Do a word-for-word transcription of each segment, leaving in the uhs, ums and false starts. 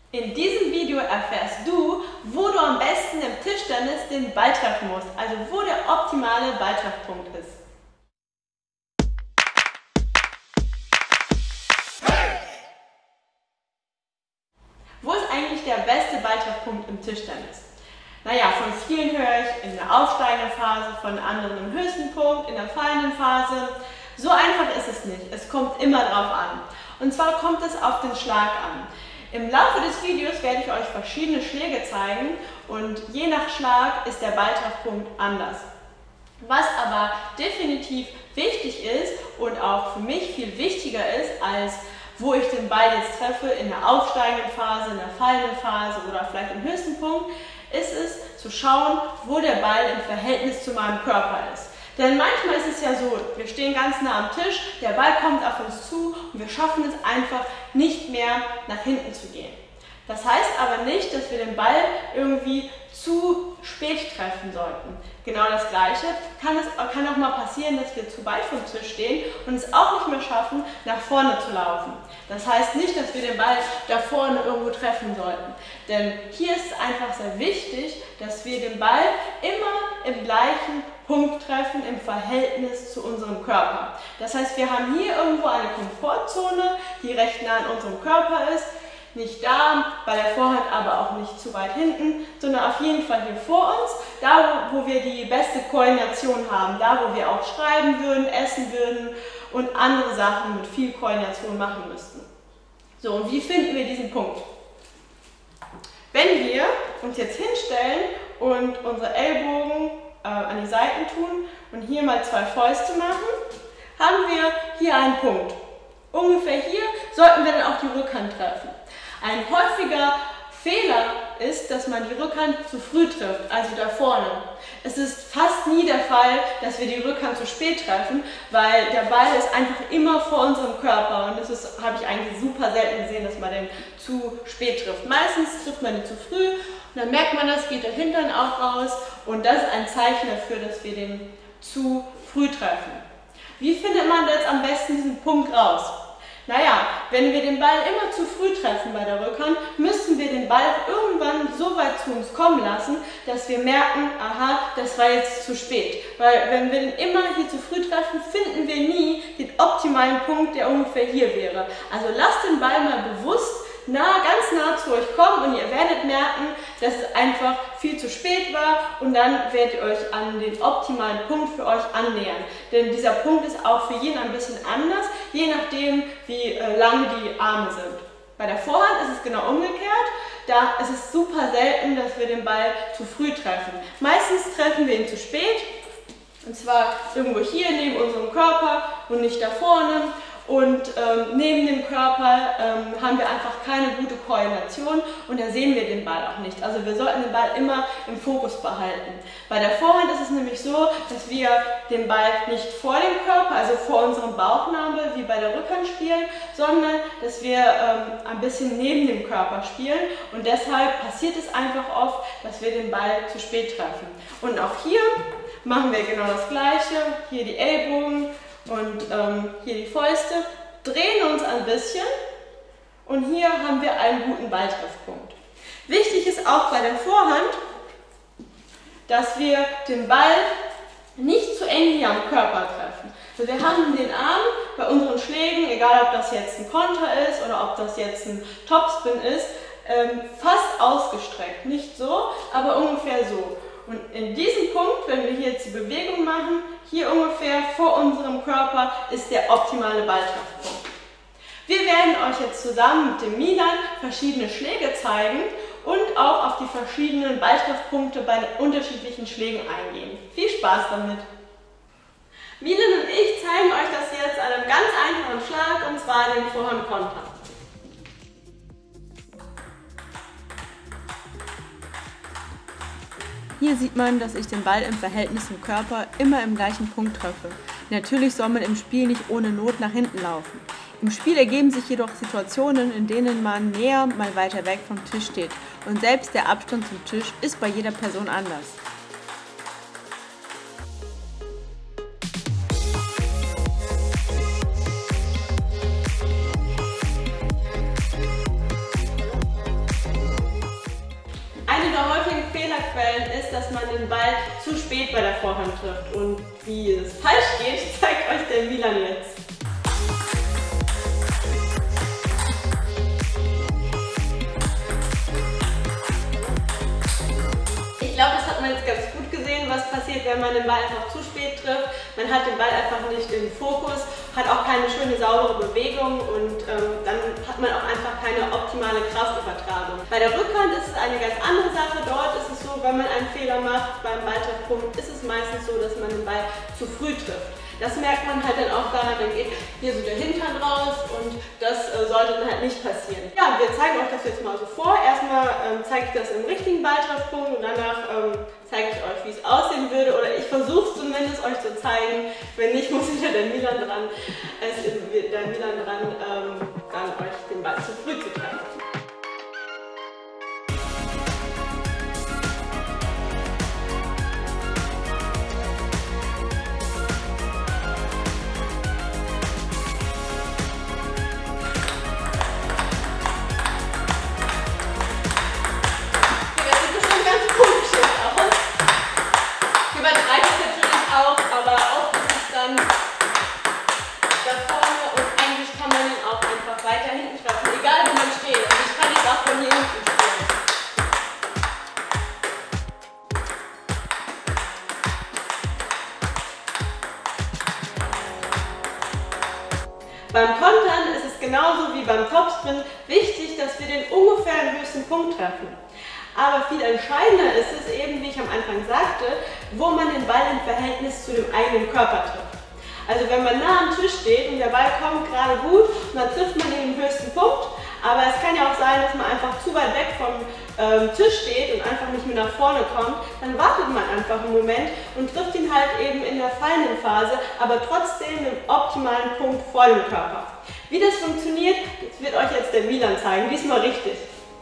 In diesem Video erfährst du, wo du am besten im Tischtennis den Ball treffen musst, also wo der optimale Balltreffpunkt ist. Wo ist eigentlich der beste Balltreffpunkt im Tischtennis? Naja, von vielen höre ich in der aufsteigenden Phase, von anderen im höchsten Punkt, in der fallenden Phase. So einfach ist es nicht, es kommt immer drauf an. Und zwar kommt es auf den Schlag an. Im Laufe des Videos werde ich euch verschiedene Schläge zeigen und je nach Schlag ist der Balltreffpunkt anders. Was aber definitiv wichtig ist und auch für mich viel wichtiger ist, als wo ich den Ball jetzt treffe, in der aufsteigenden Phase, in der fallenden Phase oder vielleicht im höchsten Punkt, ist es zu schauen, wo der Ball im Verhältnis zu meinem Körper ist. Denn manchmal ist es ja so, wir stehen ganz nah am Tisch, der Ball kommt auf uns zu und wir schaffen es einfach nicht mehr nach hinten zu gehen. Das heißt aber nicht, dass wir den Ball irgendwie zu spät treffen sollten. Genau das Gleiche kann, es, kann auch mal passieren, dass wir zu weit vom Tisch stehen und es auch nicht mehr schaffen, nach vorne zu laufen. Das heißt nicht, dass wir den Ball da vorne irgendwo treffen sollten. Denn hier ist es einfach sehr wichtig, dass wir den Ball immer im gleichen Punkt treffen im Verhältnis zu unserem Körper. Das heißt, wir haben hier irgendwo eine Komfortzone, die recht nah an unserem Körper ist. Nicht da, bei der Vorhand aber auch nicht zu weit hinten, sondern auf jeden Fall hier vor uns, da wo wir die beste Koordination haben, da wo wir auch schreiben würden, essen würden und andere Sachen mit viel Koordination machen müssten. So, und wie finden wir diesen Punkt? Wenn wir uns jetzt hinstellen und unsere Ellbogen äh, an die Seiten tun und hier mal zwei Fäuste machen, haben wir hier einen Punkt. Ungefähr hier sollten wir dann auch die Rückhand treffen. Ein häufiger Fehler ist, dass man die Rückhand zu früh trifft, also da vorne. Es ist fast nie der Fall, dass wir die Rückhand zu spät treffen, weil der Ball ist einfach immer vor unserem Körper und das ist, habe ich eigentlich super selten gesehen, dass man den zu spät trifft. Meistens trifft man den zu früh und dann merkt man das, geht der Hintern auch raus und das ist ein Zeichen dafür, dass wir den zu früh treffen. Wie findet man jetzt am besten diesen Punkt raus? Naja, wenn wir den Ball immer zu früh treffen bei der Rückhand, müssen wir den Ball irgendwann so weit zu uns kommen lassen, dass wir merken, aha, das war jetzt zu spät. Weil wenn wir den immer hier zu früh treffen, finden wir nie den optimalen Punkt, der ungefähr hier wäre. Also lasst den Ball mal bewusst nah, ganz nah zu euch kommen und ihr werdet merken, dass es einfach viel zu spät war und dann werdet ihr euch an den optimalen Punkt für euch annähern. Denn dieser Punkt ist auch für jeden ein bisschen anders, je nachdem wie äh, lang die Arme sind. Bei der Vorhand ist es genau umgekehrt, da ist es super selten, dass wir den Ball zu früh treffen. Meistens treffen wir ihn zu spät, und zwar irgendwo hier neben unserem Körper und nicht da vorne. Und ähm, neben dem Körper ähm, haben wir einfach keine gute Koordination und da sehen wir den Ball auch nicht. Also wir sollten den Ball immer im Fokus behalten. Bei der Vorhand ist es nämlich so, dass wir den Ball nicht vor dem Körper, also vor unserem Bauchnabel wie bei der Rückhand spielen, sondern dass wir ähm, ein bisschen neben dem Körper spielen und deshalb passiert es einfach oft, dass wir den Ball zu spät treffen. Und auch hier machen wir genau das Gleiche, hier die Ellbogen und ähm, hier die Fäuste, drehen uns ein bisschen und hier haben wir einen guten Balltreffpunkt. Wichtig ist auch bei der Vorhand, dass wir den Ball nicht zu eng hier am Körper treffen. Also wir haben den Arm bei unseren Schlägen, egal ob das jetzt ein Konter ist oder ob das jetzt ein Topspin ist, ähm, fast ausgestreckt. Nicht so, aber ungefähr so. Und in diesem Punkt, wenn wir hier jetzt die Bewegung machen, hier ungefähr vor unserem Körper ist der optimale Balltreffpunkt. Wir werden euch jetzt zusammen mit dem Milan verschiedene Schläge zeigen und auch auf die verschiedenen Balltreffpunkte bei unterschiedlichen Schlägen eingehen. Viel Spaß damit! Milan und ich zeigen euch das jetzt an einem ganz einfachen Schlag, und zwar den Vorhand-Konter. Hier sieht man, dass ich den Ball im Verhältnis zum Körper immer im gleichen Punkt treffe. Natürlich soll man im Spiel nicht ohne Not nach hinten laufen. Im Spiel ergeben sich jedoch Situationen, in denen man näher, mal weiter weg vom Tisch steht. Und selbst der Abstand zum Tisch ist bei jeder Person anders. Fällen ist, dass man den Ball zu spät bei der Vorhand trifft. Und wie es falsch geht, zeigt euch der Milan jetzt. Ich glaube, das hat man jetzt ganz gut gesehen, was passiert, wenn man den Ball einfach zu spät trifft. Man hat den Ball einfach nicht im Fokus, hat auch keine schöne, saubere Bewegung und ähm, dann hat man auch einfach keine optimale Kraftübertragung. Bei der Rückhand ist es eine ganz andere Sache. Dort ist es so, wenn man einen Fehler macht beim Balltreffpunkt, ist es meistens so, dass man den Ball zu früh trifft. Das merkt man halt dann auch daran, dann geht hier so der Hintern raus und das äh, sollte dann halt nicht passieren. Ja, wir zeigen euch das jetzt mal so vor. Erstmal ähm, zeige ich das im richtigen Balltreffpunkt und danach ähm, zeige ich euch, wie es aussehen würde. Oder ich versuche es zumindest euch zu zeigen. Wenn nicht, muss wieder der Milan dran, äh, der Milan dran ähm, dann euch den Ball zu früh zu treffen. Beim Kontern ist es genauso wie beim Topspin wichtig, dass wir den ungefähren höchsten Punkt treffen. Aber viel entscheidender ist es eben, wie ich am Anfang sagte, wo man den Ball im Verhältnis zu dem eigenen Körper trifft. Also wenn man nah am Tisch steht und der Ball kommt gerade gut, dann trifft man den höchsten Punkt. Aber es kann ja auch sein, dass man einfach zu weit weg vom ähm, Tisch steht und einfach nicht mehr nach vorne kommt. Dann wartet man einfach einen Moment und trifft ihn halt eben in der fallenden Phase, aber trotzdem im optimalen Punkt vor dem Körper. Wie das funktioniert, das wird euch jetzt der Milan zeigen. Diesmal richtig.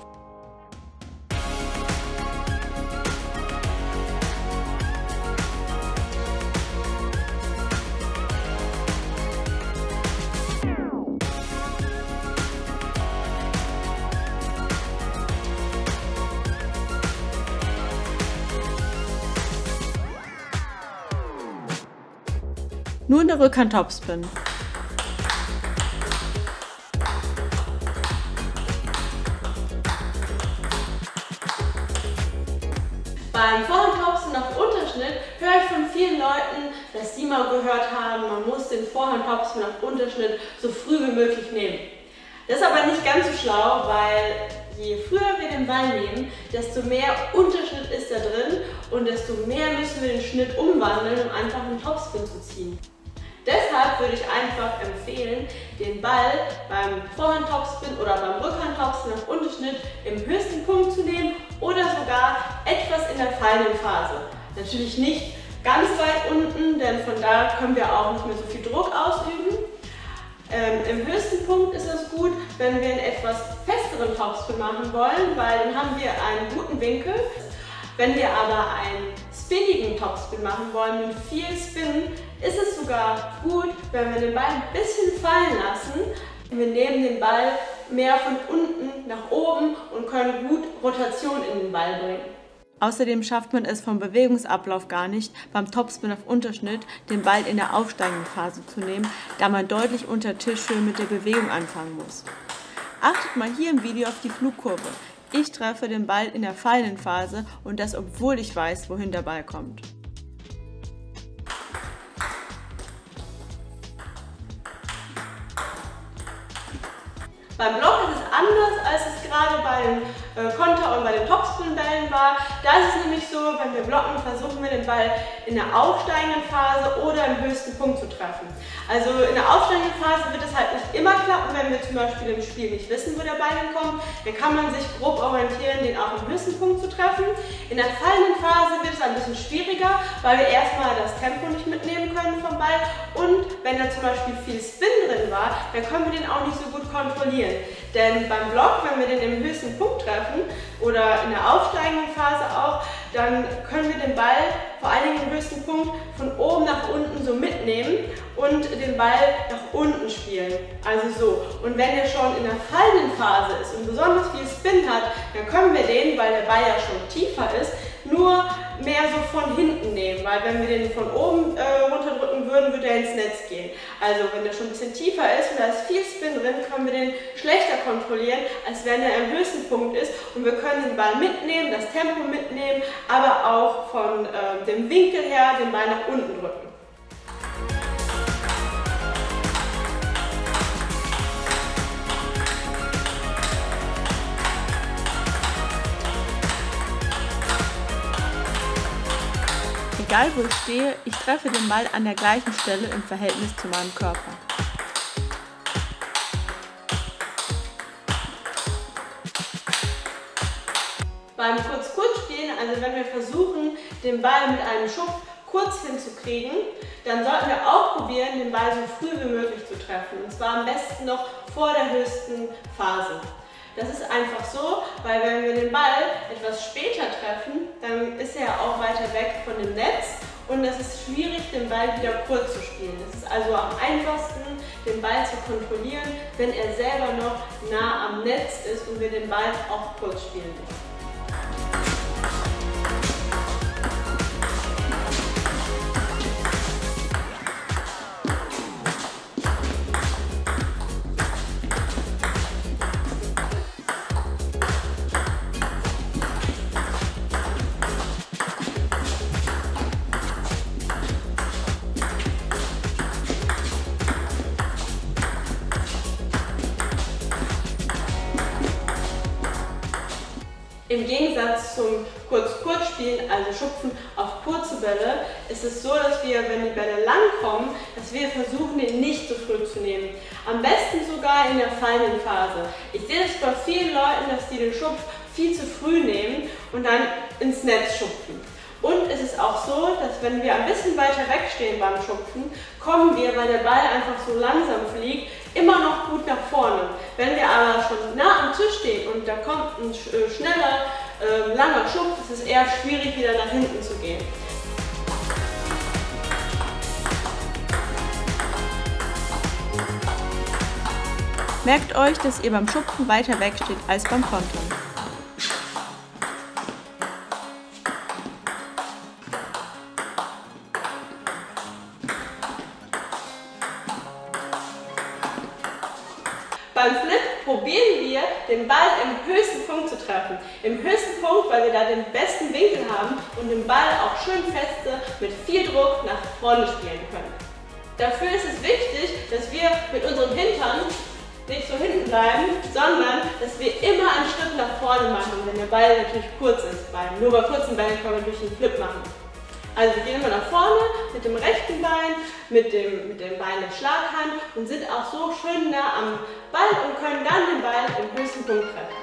Nun der Rückhand-Topspin. Beim Vorhand-Topspin auf Unterschnitt höre ich von vielen Leuten, dass sie mal gehört haben, man muss den Vorhand-Topspin auf Unterschnitt so früh wie möglich nehmen. Das ist aber nicht ganz so schlau, weil je früher wir den Ball nehmen, desto mehr Unterschnitt ist da drin und desto mehr müssen wir den Schnitt umwandeln, um einfach einen Topspin zu ziehen. Deshalb würde ich einfach empfehlen, den Ball beim Vorhand-Topspin oder beim Rückhand-Topspin auf Unterschnitt im höchsten Punkt zu nehmen oder sogar etwas in der fallenden Phase. Natürlich nicht ganz weit unten, denn von da können wir auch nicht mehr so viel Druck ausüben. Ähm, Im höchsten Punkt ist es gut, wenn wir einen etwas festeren Topspin machen wollen, weil dann haben wir einen guten Winkel. Wenn wir aber einen spinnigen Topspin machen wollen mit viel Spin, ist es sogar gut, wenn wir den Ball ein bisschen fallen lassen. Wir nehmen den Ball mehr von unten nach oben und können gut Rotation in den Ball bringen. Außerdem schafft man es vom Bewegungsablauf gar nicht, beim Topspin auf Unterschnitt den Ball in der aufsteigenden Phase zu nehmen, da man deutlich unter Tischhöhe mit der Bewegung anfangen muss. Achtet mal hier im Video auf die Flugkurve. Ich treffe den Ball in der fallenden Phase und das, obwohl ich weiß, wohin der Ball kommt. Beim Block ist es anders, als es gerade bei den äh, Konter- und bei den Topspin-Bällen war. Da ist es nämlich so, wenn wir blocken, versuchen wir den Ball in der aufsteigenden Phase oder im höchsten Punkt zu treffen. Also in der aufsteigenden Phase wird es halt nicht immer klappen, wenn wir zum Beispiel im Spiel nicht wissen, wo der Ball hinkommt. Dann kann man sich grob orientieren, den auch im höchsten Punkt zu treffen. In der fallenden Phase wird es ein bisschen schwieriger, weil wir erstmal das Tempo nicht mitnehmen können vom Ball. Und wenn da zum Beispiel viel Spin drin war, dann können wir den auch nicht so gut kontrollieren. Denn beim Block, wenn wir den im höchsten Punkt treffen oder in der aufsteigenden Phase auch, dann können wir den Ball, vor allen Dingen im höchsten Punkt, von oben nach unten so mitnehmen und den Ball nach unten spielen. Also so. Und wenn er schon in der fallenden Phase ist und besonders viel Spin hat, dann können wir den, weil der Ball ja schon tiefer ist, nur mehr so von hinten nehmen, weil wenn wir den von oben äh, runterdrücken würden, würde er ins Netz gehen. Also wenn der schon ein bisschen tiefer ist und da ist viel Spin drin, können wir den schlechter kontrollieren, als wenn er am höchsten Punkt ist. Und wir können den Ball mitnehmen, das Tempo mitnehmen, aber auch von äh, dem Winkel her den Ball nach unten drücken. Egal wo ich stehe, ich treffe den Ball an der gleichen Stelle im Verhältnis zu meinem Körper. Beim Kurz-Kurz-Spielen, also wenn wir versuchen, den Ball mit einem Schub kurz hinzukriegen, dann sollten wir auch probieren, den Ball so früh wie möglich zu treffen. Und zwar am besten noch vor der höchsten Phase. Das ist einfach so, weil wenn wir den Ball etwas später treffen, dann ist er auch weiter weg von dem Netz und es ist schwierig, den Ball wieder kurz zu spielen. Es ist also am einfachsten, den Ball zu kontrollieren, wenn er selber noch nah am Netz ist und wir den Ball auch kurz spielen müssen. Im Gegensatz zum Kurz-Kurz-Spielen, also Schupfen auf kurze Bälle, ist es so, dass wir, wenn die Bälle lang kommen, dass wir versuchen, den nicht zu früh zu nehmen. Am besten sogar in der fallenden Phase. Ich sehe das bei vielen Leuten, dass die den Schupf viel zu früh nehmen und dann ins Netz schupfen. Und es ist auch so, dass wenn wir ein bisschen weiter wegstehen beim Schupfen, kommen wir, weil der Ball einfach so langsam fliegt, immer noch gut nach vorne. Wenn wir aber schon nah am Tisch stehen und da kommt ein schneller, äh, langer Schupf, ist es eher schwierig, wieder nach hinten zu gehen. Merkt euch, dass ihr beim Schupfen weiter weg steht als beim Kontern. Beim Flip probieren wir, den Ball im höchsten Punkt zu treffen. Im höchsten Punkt, weil wir da den besten Winkel haben und den Ball auch schön feste mit viel Druck nach vorne spielen können. Dafür ist es wichtig, dass wir mit unserem Hintern nicht so hinten bleiben, sondern dass wir immer einen Schritt nach vorne machen, wenn der Ball natürlich kurz ist. Weil nur bei kurzen Bällen können wir natürlich einen Flip machen. Also wir gehen immer nach vorne mit dem rechten Bein, mit dem, mit dem Bein der Schlaghand und sind auch so schön nah am Ball und können dann den Ball im höchsten Punkt treffen.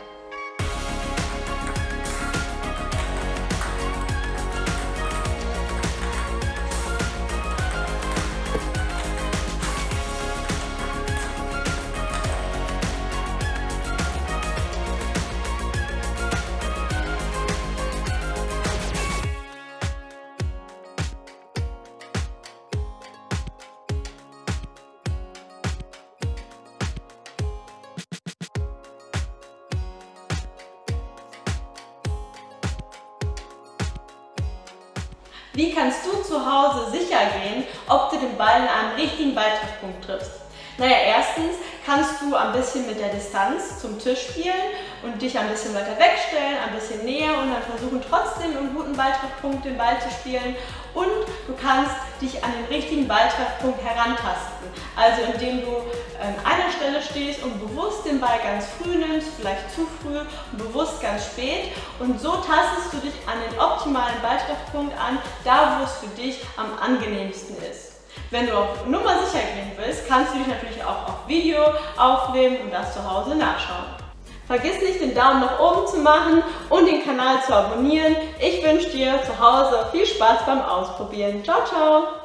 Wie kannst du zu Hause sicher gehen, ob du den Ball in einem richtigen Balltreffpunkt triffst? Naja, erstens kannst du ein bisschen mit der Distanz zum Tisch spielen und dich ein bisschen weiter wegstellen, ein bisschen näher und dann versuchen trotzdem einen guten Balltreffpunkt den Ball zu spielen. Und du kannst dich an den richtigen Balltreffpunkt herantasten. Also indem du an einer Stelle stehst und bewusst den Ball ganz früh nimmst, vielleicht zu früh und bewusst ganz spät. Und so tastest du dich an den optimalen Balltreffpunkt an, da wo es für dich am angenehmsten ist. Wenn du auf Nummer sicher gehen willst, kannst du dich natürlich auch auf Video aufnehmen und das zu Hause nachschauen. Vergiss nicht, den Daumen nach oben zu machen und den Kanal zu abonnieren. Ich wünsche dir zu Hause viel Spaß beim Ausprobieren. Ciao, ciao!